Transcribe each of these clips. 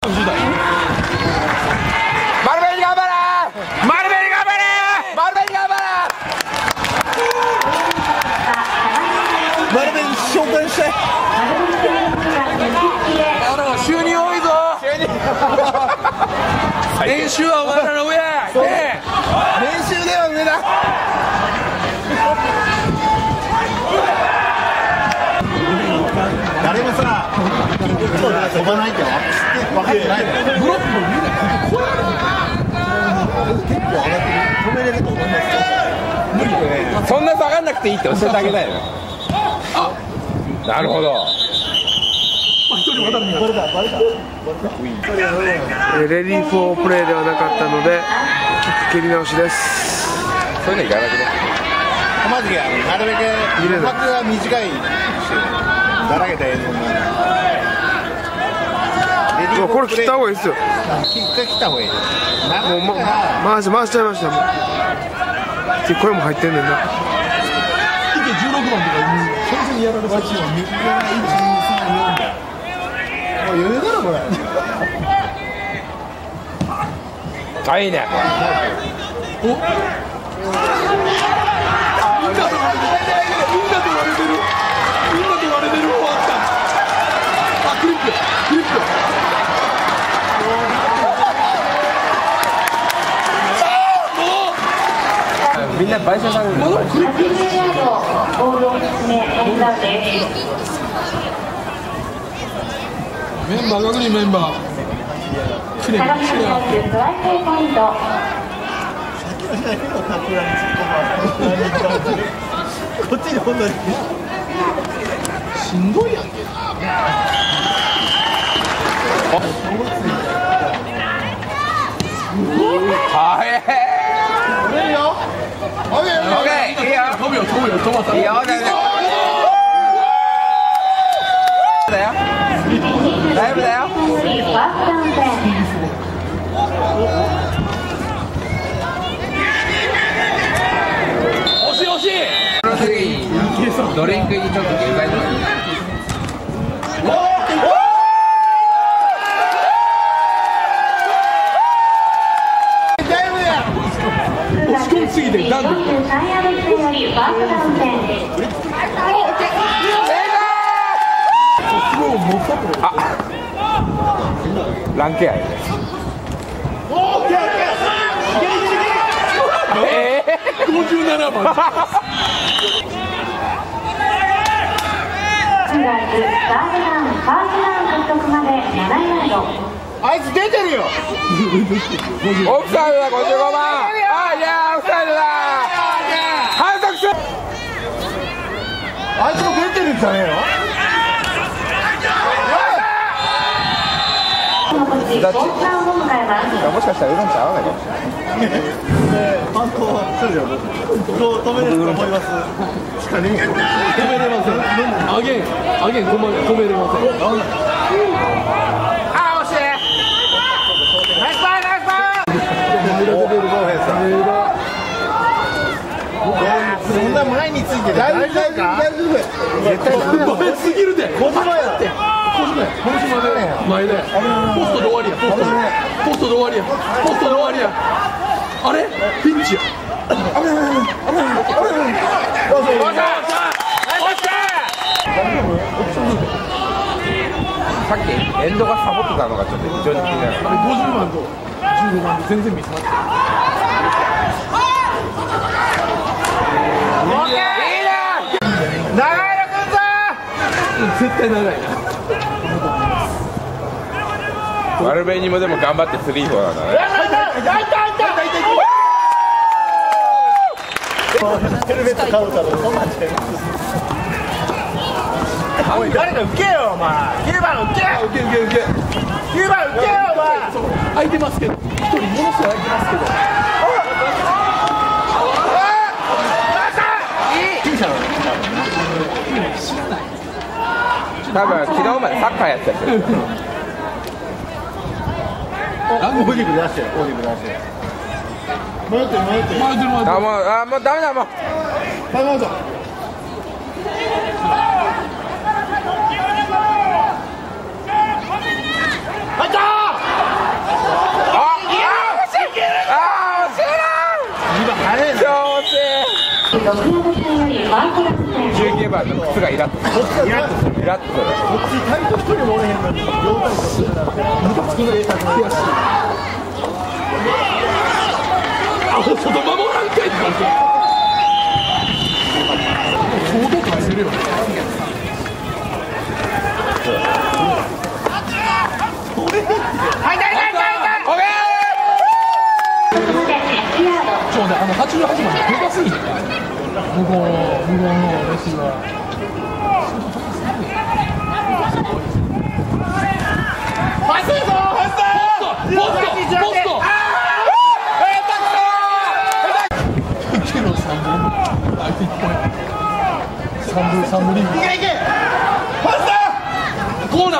丸紅頑張れ。丸紅頑張れ。丸紅頑張れ。 丸紅召喚したい。 収入多いぞ。練習はお前らの上。 練習では上だ。誰もさ、飛ばないって分かってないの。ブロックも見ない。結構上がってる。止めれると思います。無理だね。 そんな下がんなくていいって教えてあげたいの。なるほど。 レディーフォープレーではなかったので蹴り直しです。 そういうのいかなくね。 マジでなるべく余白が短いし、だらけた映像になる。 これ切った方がいいですよ。 一回切った方がいい。もう回しちゃいました。もう声も入ってんねんな。 16番とか完全にやられた。もう余裕だろこれ。 あ、いいね。お。みんなと割れてる。終わった。あ、クリップ。みんな買収される。メンバー確認メンバー。きれいにしてやって。 こっちに本当にしんどいやんけ。はい。いいよ。オッケー。いいよ。飛ぶよ。止まった。いいよ。だよ。大丈夫だよ。惜しい。この時ドリンクにちょっと限界とか。押し込みすぎてダンク。ランケアやで。57番。 あいつ出てるよ。 オフサイドだ、55番。あ、いや、オフサイドだ。反則する。 あいつも出てるんじゃねえの。 もしかしたらウーロン茶合わないかもしれない。 パン粉するよ。止めれると思います。止めれません。 アゲン止めれません。 あ、惜しい。ナイスパー。 そんな前について大丈夫か。絶対前すぎるで。 小島やって。 前でポストで終わりや。ポストで終わりや。あれピンチや。 さっきエンドがサボってたのがちょっと非常に気になる。 50番と15番で全然ミスなって。絶対長いな。 丸紅もでも頑張って3-4なんだね。 ヘルメット買うたらそんなんじゃない。おい誰か受けよお前。9番受け。9番受けよお前。 空いてますけど。1人ものすごい空いてますけど。 多分昨日までサッカーやってたやつ。 オーディブル出してよ。迷ってる。 あ、もうダメだもう。 タイムアウト。入ったー。 19番の靴がイラッとする。イラッとする。イラッとする。 こっちタイト1人もおれへんのに両タイトするなんてムカつくの入れたくない。 アホほど守らんかいって感じ。相当感じるよね。88まででかすぎて、向こうのレシーバー。ポスト3分リーグ。コーナー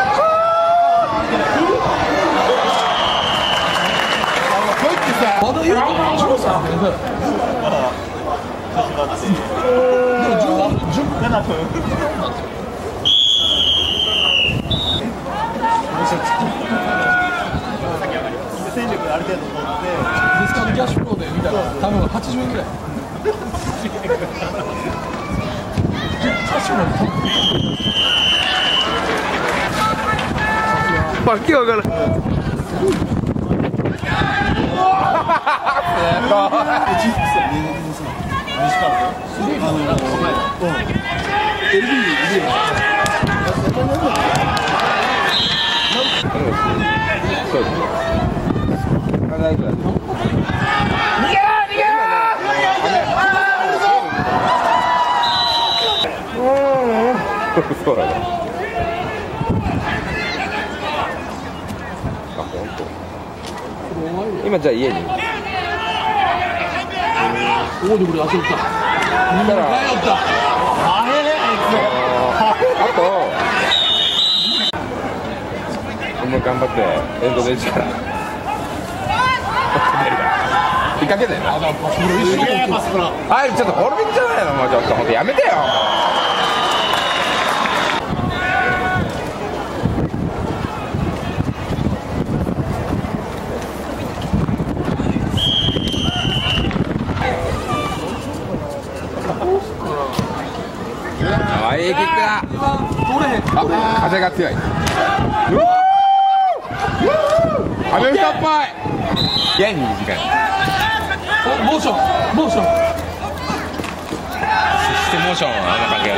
まだ言うと13分だよ。 7分。戦力ある程度取って、 ディスカウントキャッシュフローで見たら多分80円ぐらい。 わけわからん。 そうだね。あ、本当。今じゃあ家に。 おおでこれ焦った。みんなが帰った。 あと。もう頑張ってエンドで1から。引っ掛けないな。はい、ちょっとボールビッチじゃないの、もうちょっと本当やめてよ。いいキックだ。あ、風が強い。アメフトっぽい。やに短い。 モーション。 そしてモーションはあんな関係あ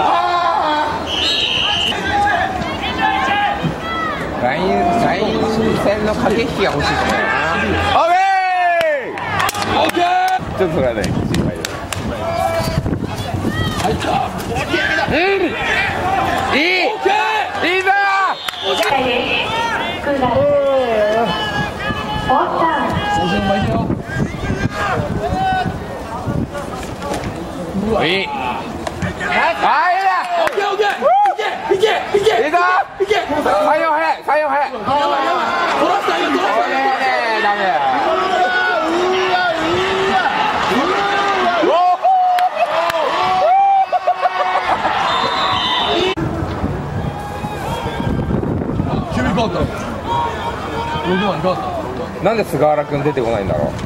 る。ライン線の駆け引きが欲しいですね。オッケー。ちょっとそれはね、心配です。 入った。 いいぞ。いい。なんで菅原君出てこないんだろう。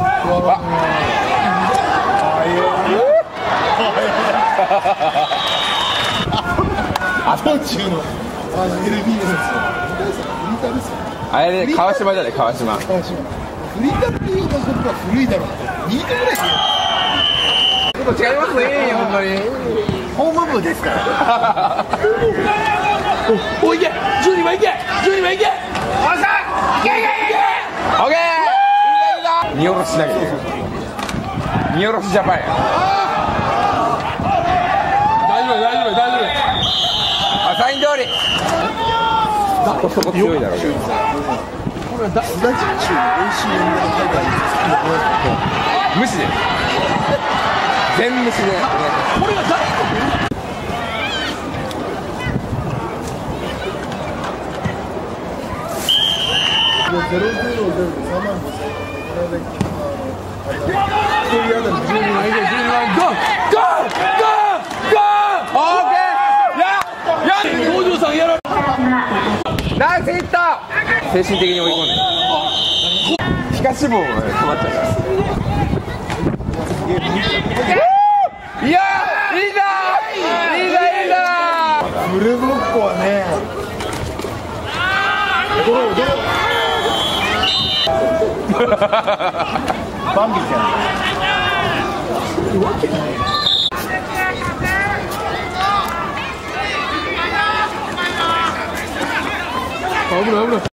あと中のLB のあれで川島じゃない、川島。 フリータっていうことが古いだろう。2位ぐらいちょっと違いますね、本当に。 ホーム部ですから。 おいけ、12番いけ。 オッケー。見下ろし投げ。見下ろしジャパンや。 大丈夫。 あ、サイン通り。そこ強いだろうけど。 これはダチ中の AC の無視で。全無視で。 これが誰？ 0-0で3万5,0001人当たり12万以上12万ゴーオッケー。 53やられナイスヒット。精神的に追い込んで。皮下脂肪が止まっちゃうから。 バンビちゃん。 危ない危ない。